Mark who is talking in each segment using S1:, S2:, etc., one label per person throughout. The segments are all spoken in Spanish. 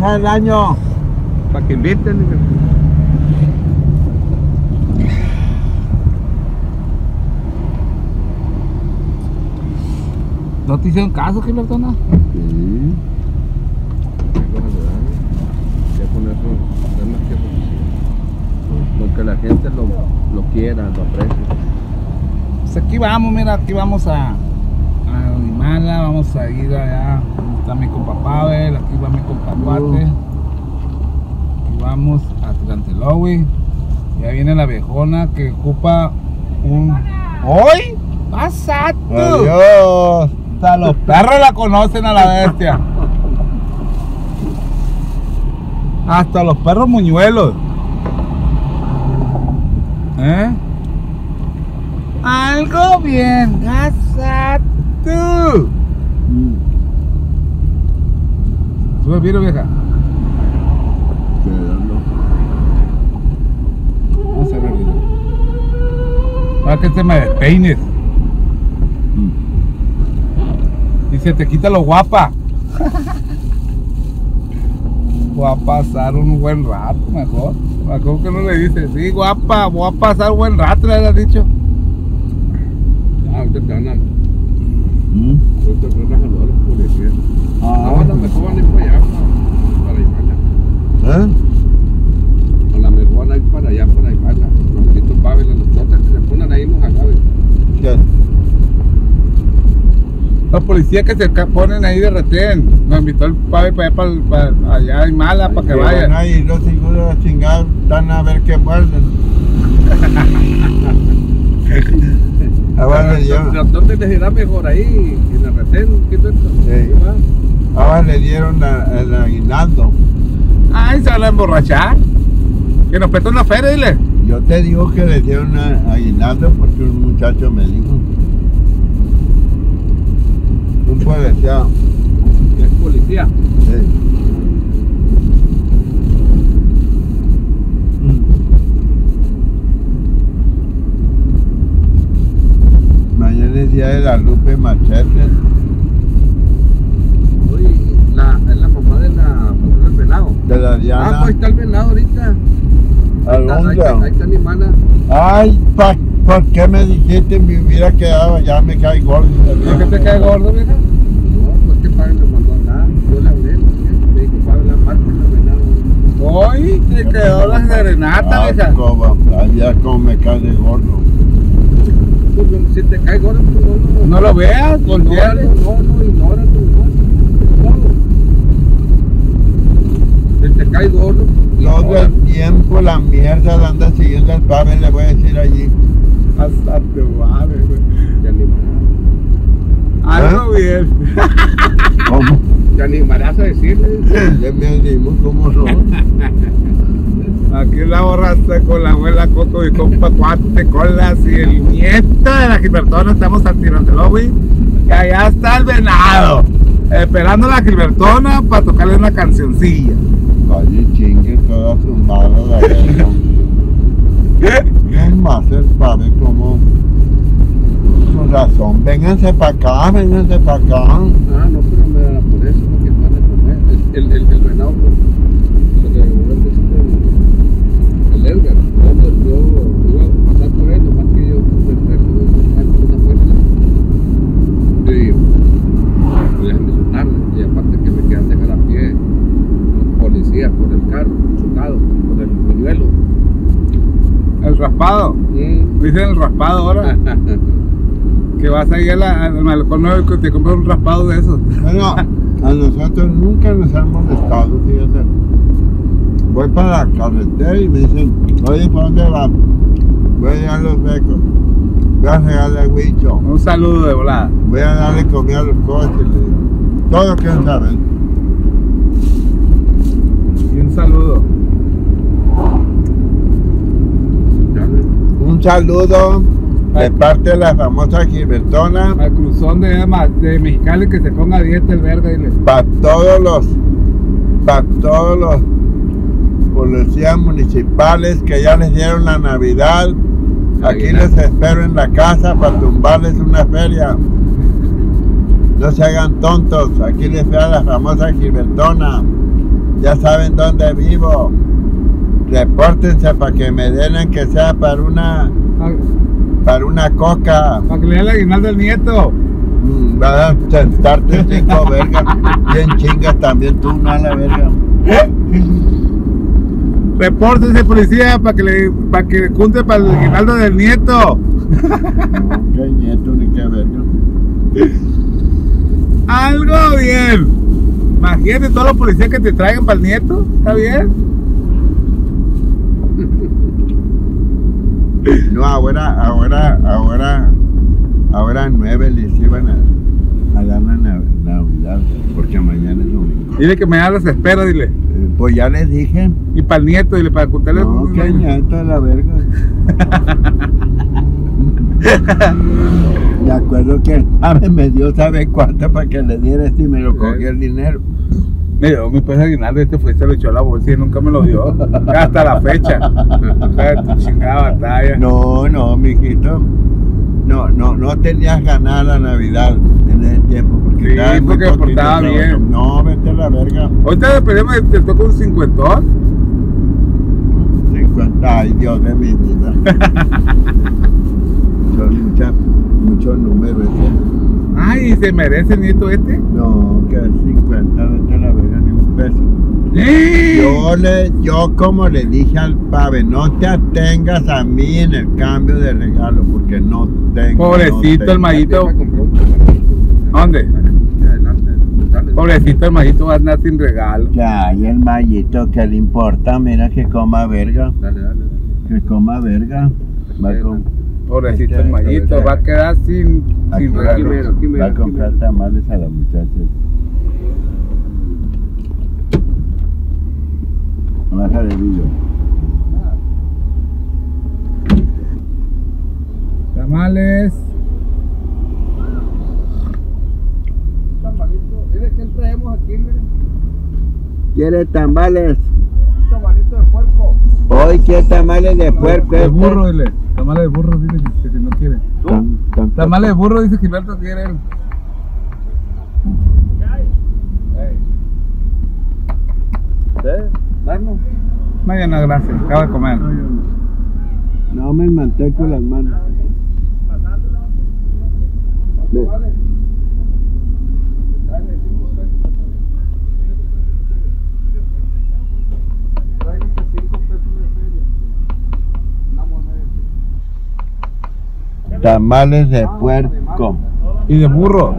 S1: pasar el año.
S2: Para que inviten.
S3: ¿No te hicieron caso, Gilbertona?
S1: Sí.
S2: Ya con eso es más que suficiente. Con que la gente lo quiera, lo aprecie.
S3: Pues aquí vamos, mira, aquí vamos a Guatemala, vamos a ir allá, donde está mi compa Pavel, aquí va mi compa Duarte, aquí vamos a Tlantelowi, ya viene la viejona que ocupa un... ¡Hoy! ¡Pasa tú!
S1: Adiós.
S3: Hasta los perros la conocen a la bestia. Hasta los perros muñuelos. ¿Eh? Algo bien, casa tú. Sube el vidrio, vieja. Vamos a cerrar el vidrio. Para que te me despeines. Y se te quita lo guapa. Voy a pasar un buen rato, mejor. Mejor que no le dices, sí, guapa, voy a pasar un buen rato, le has dicho.
S2: Ahorita te van a... Ahorita te van a saludar a los policías.
S1: Ah,
S2: A lo mejor van a ir para allá, para Iguala.
S1: ¿eh?
S2: A lo mejor van a ir para allá, para Iguala. Los malditos Pavel, los totas que se ponen ahí nos acaben.
S1: ¿Qué?
S3: Los policías que se ponen ahí de retén. Nos invitó el padre para allá en Mala, para que vayan.
S1: Ahí los seguros a chingar, están a ver qué muerden. Ahora
S2: ¿Dónde les irá mejor ahí? En la retén, ¿qué es esto?
S1: Sí. Ahora le dieron el aguinaldo.
S3: Ay, se van a emborrachar. Que nos prestó una feria, dile.
S1: Yo te digo que le dieron aguinaldo porque un muchacho me dijo. Un policía.
S2: ¿Qué es policía?
S1: Sí. Mañana es día de la Lupe Machete.
S2: Oye, es la mamá del venado.
S1: De la Diana.
S2: Ah, pues está el venado ahorita. Ahí está mi hermana.
S1: Ay, ¿por qué me dijiste? Me hubiera quedado, ya me cae gordo.
S3: ¿Por qué te cae gordo, vieja?
S2: No, pues que Pavel me mandó a hablar. Yo le hablé, me dijo Pavel la parte del venado.
S3: Hoy te quedó la serenata, vieja.
S1: Ya como me cae de gordo.
S2: Pues, si te cae gordo, pues
S3: No lo veas, volteale.
S2: Ignóralo, Si te cae gordo,
S1: Todo el tiempo la mierda la anda siguiendo al Pavel, le voy a decir allí.
S3: Hasta te vale, güey.
S2: te animarás.
S3: Algo bien.
S1: ¿Cómo?
S2: Te animarás a decirle.
S1: Ya me animo, ¿cómo no?
S3: Aquí la borraste con la abuela Coco y compa Cuate Colas y el nieto de la Gilbertona. Estamos al Tlantelowi. Que allá está el venado. Esperando a la Gilbertona para tocarle una cancioncilla.
S1: Oye, chingue toda su madre la verga. No más el Pavel como... Con razón, vénganse para acá, vénganse para acá.
S2: Ah, no, pero me dará por eso, porque van a comer. El venado, se le devolvió el Edgar. Yo iba a pasar por él, nomás que yo una puerta. Y ya me hizo tarde. Y aparte que me quedan dejar a pie los policías por el carro, chocado, por el buñuelo.
S3: El raspado. Dicen el raspado ahora. Que vas ahí al malecón nuevo y te compras un raspado de esos.
S1: Bueno, a nosotros nunca nos han molestado, fíjate. Voy para la carretera y me dicen, oye, ¿para dónde vas? Voy a llegar a Los Becos. Voy a regalarle a Huicho.
S3: Un saludo de volada.
S1: Voy a darle comida a los coches, le digo. Todo lo que saben.
S3: Y un saludo.
S1: Un saludo de parte de la famosa Gilbertona
S3: Al cruzón de Mexicali que se ponga a dieta el verde. Dile.
S1: para todos los policías municipales que ya les dieron la Navidad. Aquí les espero en la casa para tumbarles una feria. No se hagan tontos, aquí les espera la famosa Gilbertona. ya saben dónde vivo. Repórtense para que me den que sea para una coca.
S3: Para que le dé el aguinaldo al nieto.
S1: Va a sentarte 5 vergas. Bien chingas también tú, no a la verga.
S3: Repórtense, policía, para que le junte para el aguinaldo del nieto.
S1: No, qué nieto ni qué verga.
S3: Algo bien. Imagínate todos los policías que te traigan para el nieto. ¿Está bien?
S1: No, ahora 9 les iban a dar la Navidad, porque mañana es domingo.
S3: Dile que mañana los espera, dile.
S1: Pues ya les dije.
S3: Y para el nieto, dile, para juntarle.
S1: No, qué nieto a la verga. Me acuerdo que me dio sabe cuánto para que le diera y me lo cogí el dinero.
S3: Me dio mi peso de aguinaldo y este fue, se lo echó a la bolsa y nunca me lo dio. Hasta la fecha. Tu chingada batalla.
S1: No, mijito. No tenías ganar la Navidad en ese tiempo. Porque
S3: Sí,
S1: estaba muy
S3: porque me
S1: poquito
S3: portaba
S1: trabajo.
S3: bien.
S1: No, vete a la verga.
S3: Ahorita esperemos que te toca un 50.
S1: 50, ay Dios de mi vida. Son muchos números ese.
S3: Ay, ¿se merece el nieto este?
S1: No, que 50, vete a la verga, ni un peso.
S3: ¡Sí!
S1: Yo como le dije al pave, no te atengas a mí en el cambio de regalo, porque no tengo.
S3: Pobrecito el Mayito. ¿Dónde?
S2: Dale.
S3: Pobrecito el Mayito va a andar sin regalo.
S1: Ya, y el Mayito, ¿qué le importa? Mira que coma verga,
S2: Dale.
S1: que coma verga. Va con-
S3: Pobrecito el Mayito, va a quedar sin
S1: Aquí
S3: regalo.
S1: va a comprar tamales a la muchacha. Baja de vidrio.
S3: Tamales.
S2: Mire que traemos aquí, mire.
S1: ¿Quiere tamales?
S2: Un tamalito de puerco.
S1: Hoy quiere tamales de puerco.
S3: De burro, dile. Tamales de burro, dile que si no quiere. Tamales de burro, dice Gilberto, quiere él.
S2: Darnos.
S3: Mañana, gracias. Acaba de comer.
S1: No me mantengo las manos. Ve. Tamales de puerco.
S3: Y de burro.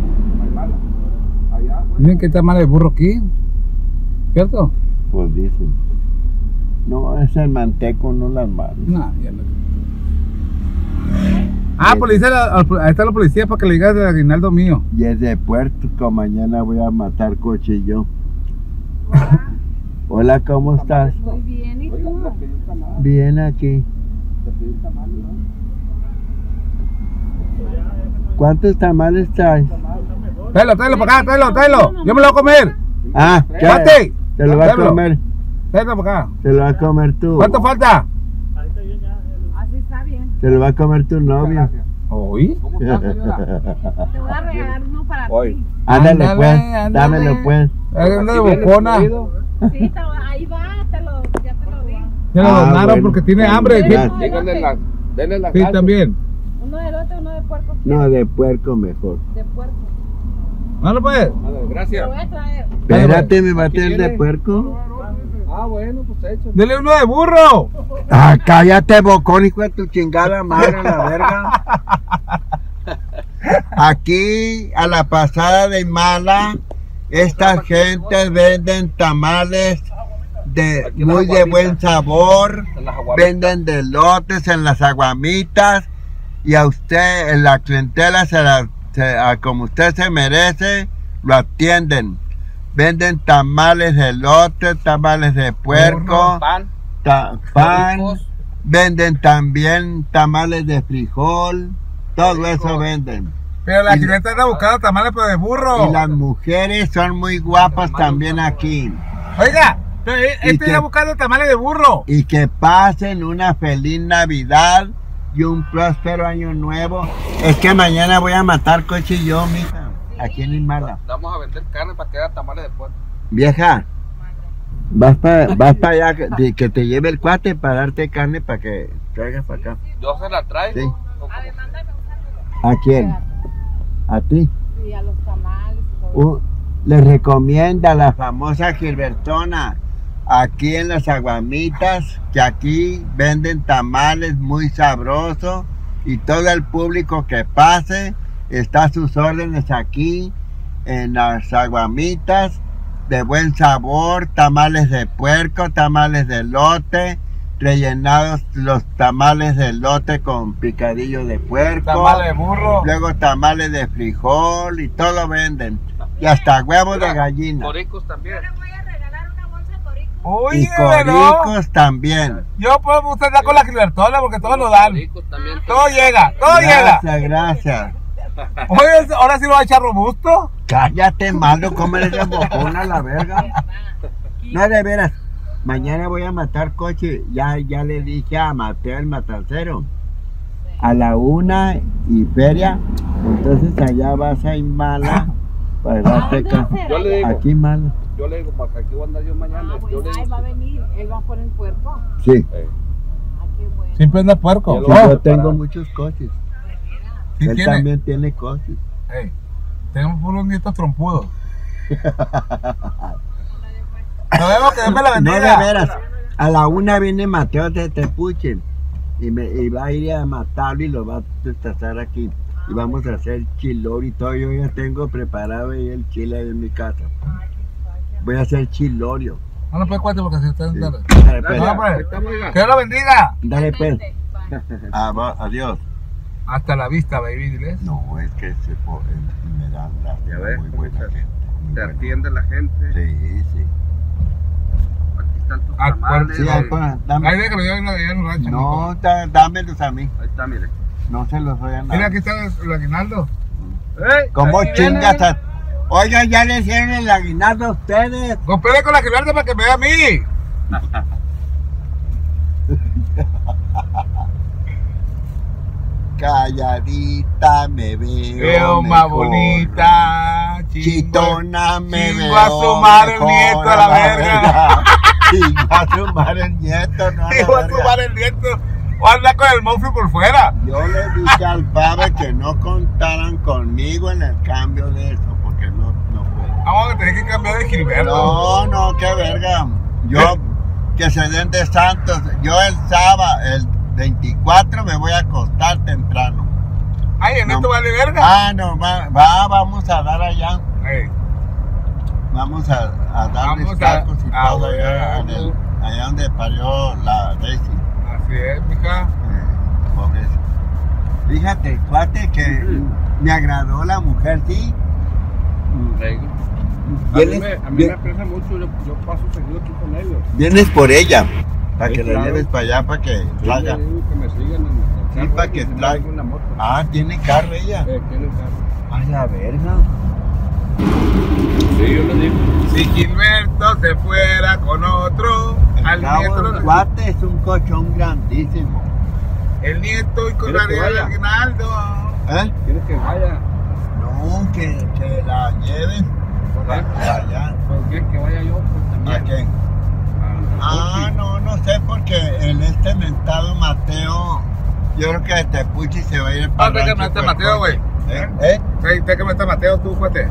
S3: Dicen que hay tamales de burro aquí. ¿Cierto?
S1: Pues dicen. No, es el manteco, no las manos.
S3: No, ya no. Ah, policía, ahí está la policía para que le digas del aguinaldo mío.
S1: Y es de puerco, mañana voy a matar cuchillo. Hola, ¿cómo estás?
S4: Muy bien, ¿y tú?
S1: Bien aquí. ¿Cuántos tamales traes?
S3: Tráelo para acá, tráelo. Yo me lo voy a comer.
S1: Ah,
S3: ¡Mate!
S1: te lo vas a
S3: Tráelo.
S1: comer.
S3: Tráelo para acá.
S1: Te lo vas a comer tú.
S3: ¿Cuánto falta?
S4: Así está bien.
S1: Te lo va a comer tu novio.
S3: ¿Hoy?
S2: ¿Cómo está, señora?
S4: Te voy a regalar uno para
S2: Hoy.
S4: ti.
S1: Ándale,
S3: Ándale,
S1: pues.
S3: ándale.
S1: Dámelo, pues.
S3: Anda de
S2: Aquí viene
S3: bocona.
S2: incluido.
S4: Sí, ahí va, ya te lo di.
S3: Ya lo
S1: Ah,
S3: donaron
S1: bueno.
S3: porque tiene hambre.
S1: Ya.
S3: Sí,
S2: Denle la
S3: sí, también.
S4: Uno de elote, uno de puerco.
S1: No, de puerco mejor.
S4: De puerco.
S3: No lo puedes.
S2: Vale,
S4: Te
S2: gracias.
S4: lo voy a traer.
S1: Espérate, ¿me va a
S2: Aquí
S1: tener de
S2: viene.
S1: puerco?
S2: Ah, bueno, pues hecho.
S3: Dele uno de burro.
S1: Ah, cállate, bocón, hijo de tu chingada madre, la verga. Aquí, a la pasada de Mala, estas gentes venden tamales de muy de buen sabor,
S2: En las aguamitas.
S1: venden de lotes en las aguamitas, y a usted, en la clientela, como usted se merece, lo atienden. Venden tamales de lote, tamales de puerco,
S2: Pan.
S1: pan,
S2: Ricos.
S1: venden también tamales de frijol, todo
S2: Rico.
S1: eso venden.
S3: Pero la
S1: Y-
S3: clienta está buscando tamales pero de burro.
S1: Y las mujeres son muy guapas también aquí.
S3: Oiga, pero
S1: ¿Y
S3: este
S1: qué?
S3: está buscando tamales de burro.
S1: Y que pasen una feliz Navidad y un próspero año nuevo. Es que mañana voy a matar coche y yo, mija, aquí en Ismala.
S2: Vamos a vender carne para que haga tamales de puerco.
S1: Vieja, Vas para allá, que te lleve el cuate para darte carne para que traigas para acá.
S3: Yo se la traigo.
S1: Sí.
S4: A ver, mándame un saludo.
S1: ¿A quién? ¿A ti?
S4: Sí, a los tamales y todo.
S1: Les recomienda la famosa Gilbertona, aquí en las Aguamitas, que aquí venden tamales muy sabrosos y todo el público que pase está a sus órdenes aquí en las Aguamitas, de buen sabor, tamales de puerco, tamales de elote, rellenados los tamales de elote con picadillo de puerco,
S3: Tamales de burro.
S1: luego tamales de frijol y todo venden, y hasta huevos de gallina.
S3: Coricos también.
S4: Yo le voy a regalar una bolsa de coricos.
S3: Oye,
S1: Y coricos también.
S3: Yo puedo usted dar con la Gilbertona porque todos lo dan.
S2: Coricos también.
S3: Todo llega, todo llega.
S1: Gracias, gracias.
S3: Oye, ahora sí lo va a echar robusto.
S1: Cállate, malo, cómele de bocona a la verga. No, de veras. Mañana voy a matar coche. Ya le dije a Mateo el matancero. A la 1:00 Entonces allá vas a ir mala. Para darte acá.
S2: Yo le digo,
S1: Aquí mala.
S2: yo le digo, para que aquí voy a andar yo mañana.
S4: Ah,
S2: Yo
S4: bueno,
S2: le
S4: ahí
S2: digo,
S4: va a venir. Él va por el puerco.
S1: Sí.
S4: Ah, qué bueno.
S3: Siempre anda puerco.
S2: Ya lo-
S1: Sí,
S2: Oh.
S1: yo tengo muchos coches.
S3: ¿Sí
S1: Él
S3: tiene?
S1: también tiene coches.
S3: Ey, tenemos puros nietos trompudos. Nos vemos, que Dios me la
S1: No,
S3: bendiga.
S1: de veras. A la 1:00 viene Mateo de Tepuche y va a ir a matarlo y lo va a destazar aquí. Y vamos a hacer chilor y todo. Yo ya tengo preparado ahí el chile ahí en mi casa. Voy a hacer chilorio.
S3: No nos puede cuate porque se está
S1: Sí.
S3: entrando.
S1: Dale, pues.
S3: No, pues.
S2: ahí estamos, oiga.
S3: Que Dios la bendiga.
S1: Dale, pues.
S4: Vente,
S1: Adiós.
S3: Hasta la vista, baby, diles.
S1: No, es que me dan
S2: Ya ves,
S1: muy buena
S2: te-
S1: gente. muy
S2: Te
S1: buena.
S2: atiende la gente.
S1: Sí, sí.
S2: Aquí están tus
S3: Ah,
S2: tamales.
S1: Sí, ahí, pues,
S3: Ahí
S1: dame.
S3: déjalo, yo en el rancho.
S1: No, dámelos a mí.
S2: Ahí está, mire.
S1: No se los doy a
S3: Mira, aquí
S1: nadie.
S3: está el aguinaldo.
S2: ¡Ey!
S1: ¿Cómo
S2: Aquí
S1: chingas?
S2: viene.
S1: Oiga, ya le hicieron el aguinaldo a ustedes.
S3: Compele con la Gilberta para que me vea a mí.
S1: Calladita me veo.
S3: Veo más
S1: mejor.
S3: bonita.
S1: Chitona me
S3: chingo
S1: veo.
S3: a su madre el
S1: mejor,
S3: nieto a la verga.
S1: Chingo a su madre el nieto, no a la
S3: Hijo de su
S1: verga.
S3: madre el nieto. O anda con el monstruo por fuera.
S1: Yo le dije al padre que no contaran conmigo en el cambio de eso, porque no puedo.
S3: Vamos a tener que cambiar de Gilberto.
S1: No, qué verga. Yo, que se den de santos. Yo el sábado, el 24 me voy a acostar temprano.
S3: Ay, en
S1: No.
S3: esto vale verga.
S1: Ah, no, vamos a dar allá.
S3: Ey,
S1: Vamos a darles
S3: Vamos a-
S1: tacos y
S3: a
S1: todo allá,
S3: huevo.
S1: allá donde parió la Daisy.
S3: así es, mija.
S1: Pobreza. Fíjate, cuate, que me agradó la mujer, ¿sí?
S2: Ey.
S1: Vienes,
S2: A mí me aprecia mucho. Yo paso seguido aquí con ellos.
S1: vienes por ella, para
S2: Sí,
S1: que la
S2: claro.
S1: lleves para allá, para que
S2: Yo
S1: salga.
S2: le digo que me sigan en el
S1: Sí,
S2: carro,
S1: para que
S2: y me
S1: traiga.
S2: traigo una moto.
S1: Ah, tiene carro ella.
S2: Tiene carro.
S1: A la verga.
S2: Sí, yo le digo.
S3: Si Gilberto se fuera con otro, al
S1: Cabo,
S3: nieto,
S1: el cuate es un cochón grandísimo.
S3: el nieto y
S2: ¿Quieres que
S3: cobraría el
S2: vaya?
S3: aguinaldo.
S1: ¿Eh?
S2: ¿Quieres que vaya?
S1: No, que la lleven para allá.
S2: Pues bien, que vaya yo, pues también.
S1: ¿A qué? Ah, no sé, porque el mentado Mateo, yo creo que de Tepuchi se va a ir para
S3: ¿Dónde que me está Mateo, güey?
S1: ¿Eh?
S3: ¿Usted que me está Mateo, tú, cuate?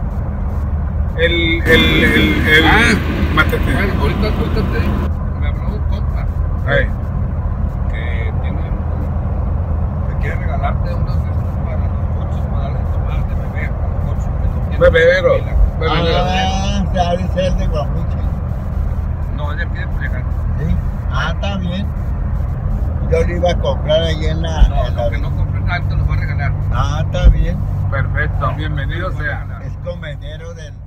S3: El Mateo.
S2: Bueno, ahorita te digo. Me habló un compa
S3: Ey,
S2: que tiene. Que quiere regalarte unos de estos para los coches, para darle a tomar de beber a los coches. Que no tienen
S3: Bebedero.
S2: pila.
S3: Bebedero.
S1: Se ha de ser de Guamuchi.
S2: No, ella quiere plegar.
S1: ¿Sí? Ah, está bien. Yo lo iba a comprar ahí en la...
S2: No,
S1: en la-
S2: lo que no compres nada, te los va a regalar.
S1: Ah, está bien.
S3: Perfecto, bienvenido sea.
S1: Es comedero del...